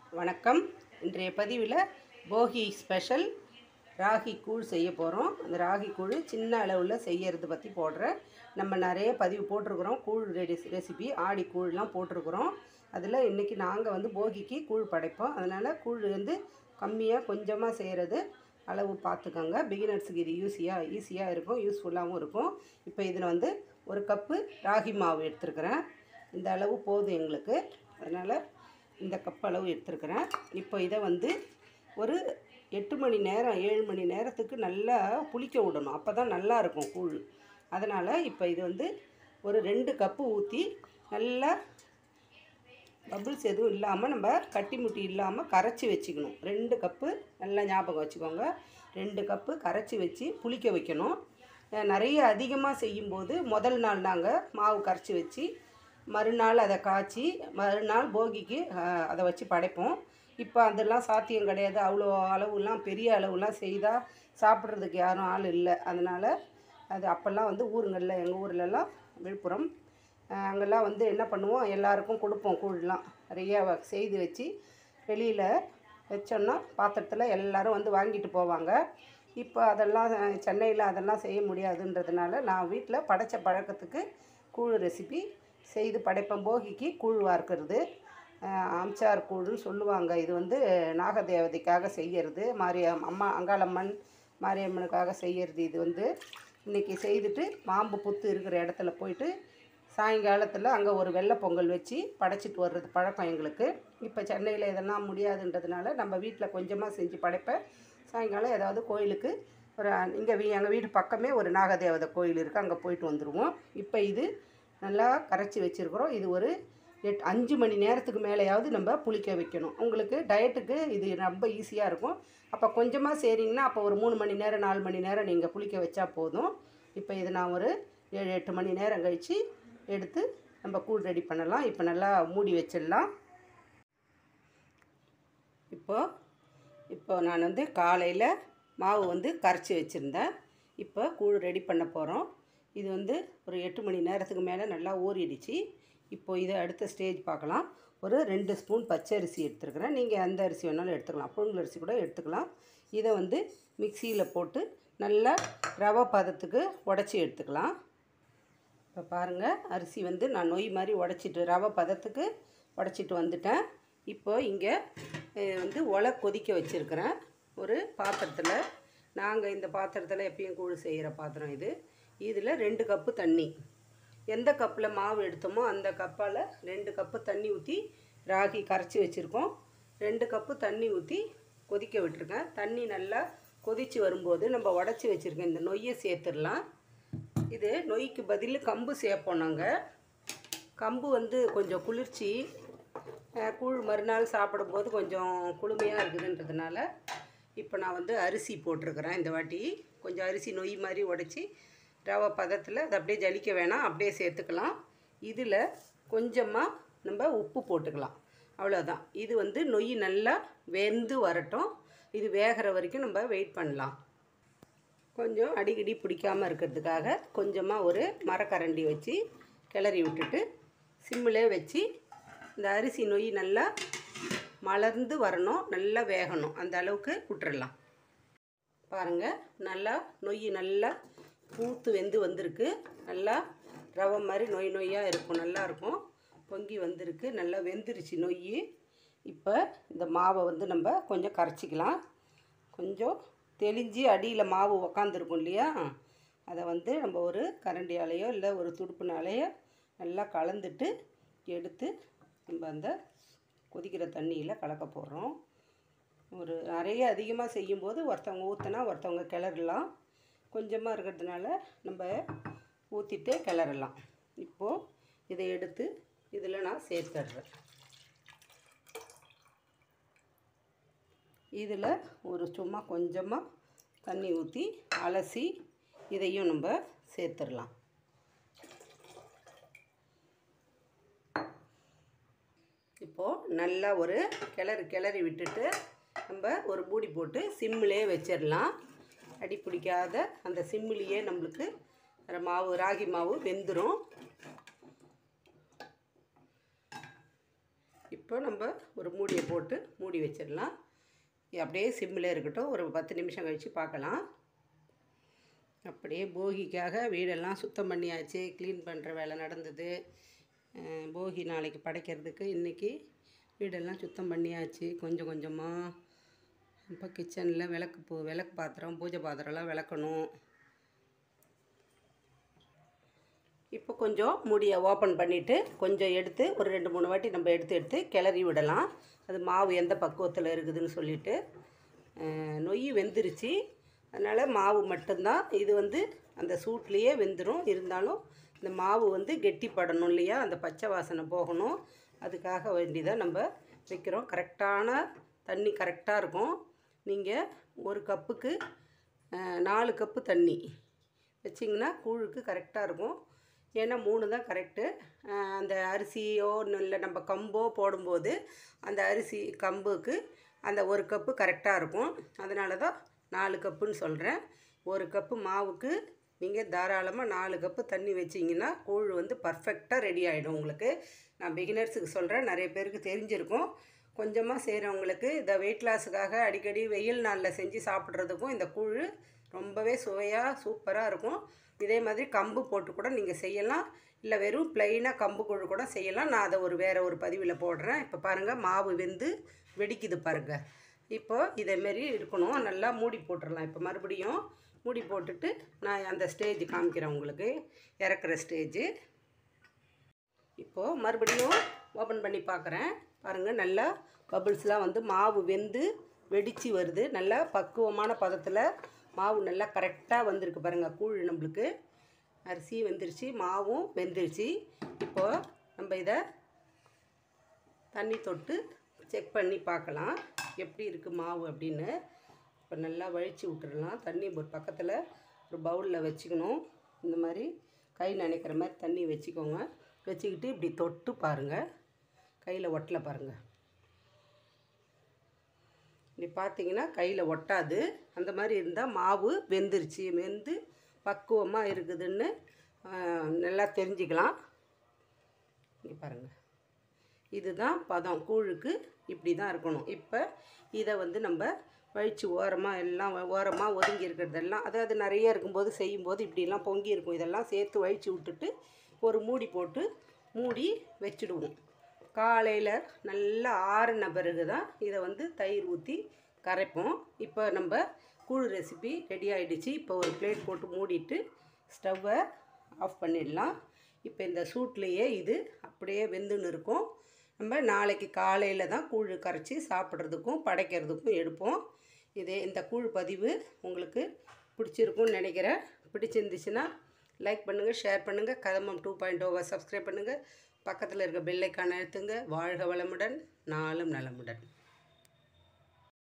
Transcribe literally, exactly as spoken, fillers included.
வணக்கம். இன்றைய பதிவில் போகி ஸ்பெஷல் ராகி கூழ் செய்ய போகிறோம். அந்த ராகி கூழ் சின்ன அளவில் செய்யறது பற்றி போடுறேன். நம்ம நிறைய பதிவு போட்டிருக்கிறோம். கூழ் ரெடி ரெசிபி ஆடி கூழ்லாம் போட்டிருக்கிறோம். அதில் இன்றைக்கி நாங்கள் வந்து போகிக்கு கூழ் படைப்போம். அதனால் கூழ் வந்து கம்மியாக கொஞ்சமாக செய்கிறது அளவு பார்த்துக்கோங்க. பிகினர்ஸுக்கு இது ஈஸியாக ஈஸியாக இருக்கும், யூஸ்ஃபுல்லாகவும் இருக்கும். இப்போ இதில் வந்து ஒரு கப்பு ராகி மாவு எடுத்துருக்கிறேன். இந்த அளவு போதும் எங்களுக்கு. அதனால் இந்த கப் அளவு எடுத்துருக்கிறேன். இப்போ இதை வந்து ஒரு எட்டு மணி நேரம் ஏழு மணி நேரத்துக்கு நல்லா புளிக்க விடணும். அப்போ தான் நல்லாயிருக்கும் கூழ். அதனால் இப்போ இது வந்து ஒரு ரெண்டு கப்பு ஊற்றி நல்லா பபிள்ஸ் எதுவும் இல்லாமல் நம்ம கட்டி முட்டி இல்லாமல் கரைச்சி வச்சுக்கணும். ரெண்டு கப்பு நல்லா ஞாபகம் வச்சுக்கோங்க. ரெண்டு கப்பு கரைச்சி வச்சு புளிக்க வைக்கணும். நிறைய அதிகமாக செய்யும்போது முதல் நாள் நாங்கள் மாவு கரைச்சி வச்சு மறுநாள் அதை காய்ச்சி மறுநாள் போகிக்கு அதை வச்சு படைப்போம். இப்போ அதெல்லாம் சாத்தியம் கிடையாது. அவ்வளோ அளவுலாம் பெரிய அளவுலாம் செய்தால் சாப்பிட்றதுக்கு யாரும் ஆள் இல்லை. அதனால் அது அப்போல்லாம் வந்து ஊருங்களில் எங்கள் ஊர்லெலாம் விழுப்புரம் அங்கெல்லாம் வந்து என்ன பண்ணுவோம், எல்லாருக்கும் கொடுப்போம். கூழ்லாம் நிறையா செய்து வச்சு வெளியில் வச்சோன்னா பாத்திரத்தில் எல்லோரும் வந்து வாங்கிட்டு போவாங்க. இப்போ அதெல்லாம் சென்னையில் அதெல்லாம் செய்ய முடியாதுன்றதுனால நான் வீட்டில் படைச்ச பழக்கத்துக்கு கூழ் ரெசிபி செய்து படைப்பேன். போகிக்கு கூழ் வார்க்கிறது ஆம்சார் கூழ்னு சொல்லுவாங்க. இது வந்து நாகதேவதைக்காக செய்கிறது, மாரியம் அம்மா அங்காளம்மன் மாரியம்மனுக்காக செய்கிறது. இது வந்து இன்றைக்கி செய்துட்டு மாம்பு புத்து இருக்கிற இடத்துல போயிட்டு சாயங்காலத்தில் அங்கே ஒரு வெள்ளை பொங்கல் வச்சு படைச்சிட்டு வர்றது பழக்கம் எங்களுக்கு. இப்போ சென்னையில் இதெல்லாம் முடியாதுன்றதுனால நம்ம வீட்டில் கொஞ்சமாக செஞ்சு படைப்பேன். சாயங்காலம் ஏதாவது கோயிலுக்கு ஒரு இங்கே வீ எங்கள் வீட்டு பக்கமே ஒரு நாகதேவதை கோயில் இருக்குது, அங்கே போயிட்டு வந்துடுவோம். இப்போ இது நல்லா கரைச்சி வச்சுருக்குறோம். இது ஒரு எட் அஞ்சு மணி நேரத்துக்கு மேலேயாவது நம்ம புளிக்க வைக்கணும். உங்களுக்கு டயட்டுக்கு இது ரொம்ப ஈஸியாக இருக்கும். அப்போ கொஞ்சமாக செய்கிறீங்கன்னா அப்போ ஒரு மூணு மணி நேரம் நாலு மணி நேரம் நீங்கள் புளிக்க வச்சா போதும். இப்போ இது நான் ஒரு ஏழு எட்டு மணி நேரம் கழித்து எடுத்து நம்ம கூழ் ரெடி பண்ணலாம். இப்போ நல்லா மூடி வச்சிடலாம். இப்போது இப்போ நான் வந்து காலையில் மாவு வந்து கரைச்சி வச்சுருந்தேன். இப்போ கூழ் ரெடி பண்ண போகிறோம். இது வந்து ஒரு எட்டு மணி நேரத்துக்கு மேலே நல்லா ஊறிடுச்சு. இப்போது இதை அடுத்த ஸ்டேஜ் பார்க்கலாம். ஒரு ரெண்டு ஸ்பூன் பச்சை அரிசி எடுத்துருக்கிறேன். நீங்கள் எந்த அரிசி வேணாலும் எடுத்துக்கலாம், புழுங்கல் அரிசி கூட எடுத்துக்கலாம். இதை வந்து மிக்சியில் போட்டு நல்லா ரவை பதத்துக்கு உடச்சி எடுத்துக்கலாம். இப்போ பாருங்கள், அரிசி வந்து நான் நொய் மாதிரி உடச்சிட்டு ரவை பதத்துக்கு உடச்சிட்டு வந்துட்டேன். இப்போ இங்கே வந்து ஒலை கொதிக்க வச்சுருக்கிறேன் ஒரு பாத்திரத்தில். நாங்கள் இந்த பாத்திரத்தில் எப்பயும் கூழ் செய்கிற பாத்திரம் இது. இதில் ரெண்டு கப்பு தண்ணி, எந்த கப்பில் மாவு எடுத்தோமோ அந்த கப்பால் ரெண்டு கப்பு தண்ணி ஊற்றி ராகி கரைச்சி வச்சுருக்கோம். ரெண்டு கப்பு தண்ணி ஊற்றி கொதிக்க விட்டுருக்கேன். தண்ணி நல்லா கொதித்து வரும்போது நம்ம உடச்சி வச்சுருக்கேன் இந்த நொய்யை சேர்த்துடலாம். இது நொய்க்கு பதில் கம்பு சேர்ப்போம் நாங்கள். கம்பு வந்து கொஞ்சம் குளிர்ச்சி, கூழ் மறுநாள் சாப்பிடும்போது கொஞ்சம் குளுமையாக இருக்குதுன்றதுனால இப்போ நான் வந்து அரிசி போட்டிருக்கிறேன். இந்த வாட்டி கொஞ்சம் அரிசி நொய் மாதிரி உடச்சி ரவை பதத்தில் அதை அப்படியே ஜலிக்க வேணாம், அப்படியே சேர்த்துக்கலாம். இதில் கொஞ்சமாக நம்ம உப்பு போட்டுக்கலாம், அவ்வளோதான். இது வந்து நொய் நல்லா வெந்து வரட்டும். இது வேகிற வரைக்கும் நம்ம வெயிட் பண்ணலாம். கொஞ்சம் அடிக்கடி பிடிக்காமல் இருக்கிறதுக்காக கொஞ்சமாக ஒரு மரக்கரண்டி வச்சு கிளறி விட்டுட்டு சிம்மிலே வச்சு இந்த அரிசி நொய் நல்லா மலர்ந்து வரணும், நல்லா வேகணும், அந்த அளவுக்கு விட்டுறலாம். பாருங்கள், நல்லா நொய் நல்லா பூத்து வெந்து வந்திருக்கு. நல்லா ரவை மாதிரி நொய் நொய்யாக இருக்கும், நல்லாயிருக்கும். பொங்கி வந்திருக்கு, நல்லா வெந்துருச்சு நொய். இப்போ இந்த மாவை வந்து நம்ம கொஞ்சம் கரைச்சிக்கலாம். கொஞ்சம் தெளிஞ்சு அடியில் மாவு உக்காந்துருக்கும் இல்லையா, அதை வந்து நம்ம ஒரு கரண்டியாலேயோ இல்லை ஒரு துடுப்புனாலேயோ நல்லா கலந்துட்டு எடுத்து நம்ம அந்த கொதிக்கிற தண்ணியில் கலக்க போடுறோம். ஒரு நிறைய அதிகமாக செய்யும்போது ஒருத்தவங்க ஊற்றினா ஒருத்தவங்க கிளறலாம். கொஞ்சமாக இருக்கிறதுனால நம்ம ஊற்றிட்டே கிளறலாம். இப்போது இதை எடுத்து இதில் நான் சேர்த்துடுறேன். இதில் ஒரு சும்மா கொஞ்சமாக தண்ணி ஊற்றி அலசி இதையும் நம்ம சேர்த்துடலாம். இப்போது நல்லா ஒரு கிளறு கிளறி விட்டுட்டு நம்ம ஒரு மூடி போட்டு சிம்மிலே வச்சிடலாம். அடி பிடிக்காத அந்த சிம்மிலேயே நம்மளுக்கு மாவு ராகி மாவு வெந்துடும். இப்போ நம்ம ஒரு மூடியை போட்டு மூடி வச்சிடலாம். அப்படியே சிம்மில் இருக்கட்டும். ஒரு பத்து நிமிஷம் கழித்து பார்க்கலாம். அப்படியே போகிக்காக வீடெல்லாம் சுத்தம் பண்ணியாச்சு. க்ளீன் பண்ணுற வேலை நடந்தது. போகி நாளைக்கு படைக்கிறதுக்கு இன்றைக்கி வீடெல்லாம் சுத்தம் பண்ணியாச்சு கொஞ்சம் கொஞ்சமாக. இப்போ கிச்சனில் விளக்கு பூ விளக்கு பாத்திரம் பூஜை பாத்திரம்லாம் விளக்கணும். இப்போ கொஞ்சம் மூடியை ஓப்பன் பண்ணிவிட்டு கொஞ்சம் எடுத்து ஒரு ரெண்டு மூணு வாட்டி நம்ம எடுத்து எடுத்து கிளறி விடலாம். அது மாவு எந்த பக்குவத்தில் இருக்குதுன்னு சொல்லிவிட்டு. நொய் வெந்துருச்சு, அதனால் மாவு மட்டும்தான். இது வந்து அந்த சூட்லேயே வெந்துடும். இருந்தாலும் இந்த மாவு வந்து கெட்டிப்படணும் இல்லையா, அந்த பச்சை வாசனை போகணும். அதுக்காக வேண்டிதான் நம்ம வைக்கிறோம். கரெக்டான தண்ணி கரெக்டாக இருக்கும். நீங்கள் ஒரு கப்புக்கு நாலு கப்பு தண்ணி வச்சிங்கன்னா கூழுக்கு கரெக்டாக இருக்கும். ஏன்னா மூணு தான் கரெக்டு. அந்த அரிசியோ இல்லை நம்ம கம்போ போடும்போது அந்த அரிசி கம்புக்கு அந்த ஒரு கப்பு கரெக்டாக இருக்கும். அதனால தான் நாலு கப்புன்னு சொல்கிறேன். ஒரு கப்பு மாவுக்கு நீங்கள் தாராளமாக நாலு கப்பு தண்ணி வச்சிங்கன்னா கூழ் வந்து பர்ஃபெக்டாக ரெடி ஆகிடும் உங்களுக்கு. நான் பிகினர்ஸுக்கு சொல்கிறேன், நிறைய பேருக்கு தெரிஞ்சிருக்கும். கொஞ்சமாக செய்கிறவங்களுக்கு இந்த வெயிட் லாஸுக்காக அடிக்கடி வெயில் நாளில் செஞ்சு சாப்பிட்றதுக்கும் இந்த கூழ் ரொம்பவே சுவையாக சூப்பராக இருக்கும். இதே மாதிரி கம்பு போட்டு கூட நீங்கள் செய்யலாம், இல்லை வெறும் ப்ளைனாக கம்பு கூழ் கூட செய்யலாம். நான் அதை ஒரு வேறு ஒரு பதிவில் போடுறேன். இப்போ பாருங்கள் மாவு வெந்து வெடிக்குது பாருங்கள். இப்போது இதேமாரி இருக்கணும். நல்லா மூடி போட்டுடலாம். இப்போ மறுபடியும் மூடி போட்டுட்டு நான் அந்த ஸ்டேஜ் காமிக்கிறேன் உங்களுக்கு, இறக்குற ஸ்டேஜு. இப்போது மறுபடியும் ஓப்பன் பண்ணி பார்க்குறேன். பாருங்கள் நல்லா பபிள்ஸ்லாம் வந்து மாவு வெந்து வெடித்து வருது. நல்லா பக்குவமான பதத்தில் மாவு நல்லா கரெக்டாக வந்திருக்கு பாருங்கள். கூழ் நம்மளுக்கு அரிசி வெந்துருச்சு, மாவும் வெந்துருச்சு. இப்போது நம்ம இதை தண்ணி தொட்டு செக் பண்ணி பார்க்கலாம் எப்படி இருக்குது மாவு அப்படின்னு. இப்போ நல்லா வழித்து விட்டுடலாம். தண்ணி ஒரு பக்கத்தில் ஒரு பவுலில் வச்சுக்கணும். இந்த மாதிரி கை நனைக்கிற மாதிரி தண்ணி வச்சுக்கோங்க. வச்சுக்கிட்டு இப்படி தொட்டு பாருங்கள், கையில் ஒட்டலை பாருங்கள். இப்படி பார்த்தீங்கன்னா கையில் ஒட்டாது. அந்த மாதிரி இருந்தால் மாவு வெந்துருச்சு, வெந்து பக்குவமாக இருக்குதுன்னு நல்லா தெரிஞ்சுக்கலாம். இங்கே பாருங்கள், இதுதான் பதம். கூழுக்கு இப்படி தான் இருக்கணும். இப்போ இதை வந்து நம்ம வழித்து ஓரமாக எல்லாம் ஓரமாக ஒதுங்கி இருக்கிறதெல்லாம், அதாவது நிறைய இருக்கும்போது செய்யும்போது இப்படிலாம் பொங்கி இருக்கும். இதெல்லாம் சேர்த்து வழித்து விட்டுட்டு ஒரு மூடி போட்டு மூடி வச்சுடுவோம். காலையில் நல்லா ஆறின பிறகு தான் இதை வந்து தயிர் ஊற்றி கரைப்போம். இப்போ நம்ம கூழ் ரெசிபி ரெடி ஆகிடுச்சு. இப்போ ஒரு பிளேட் போட்டு மூடிட்டு ஸ்டவ்வை ஆஃப் பண்ணிடலாம். இப்போ இந்த சூட்லேயே இது அப்படியே வெந்துன்னு இருக்கும். நம்ம நாளைக்கு காலையில் தான் கூழ் கரைச்சி சாப்பிட்றதுக்கும் படைக்கிறதுக்கும் எடுப்போம். இதே இந்த கூழ் பதிவு உங்களுக்கு பிடிச்சிருக்கும்னு நினைக்கிறேன். பிடிச்சிருந்துச்சுன்னா லைக் பண்ணுங்கள், ஷேர் பண்ணுங்கள். கதம்பம் டூ பாயிண்ட் ஓவை சப்ஸ்கிரைப் பண்ணுங்கள். பக்கத்தில் இருக்க பெல் ஐக்கானை அழுத்துங்க. வாழ்க வளமுடன், நாளும் நலமுடன்.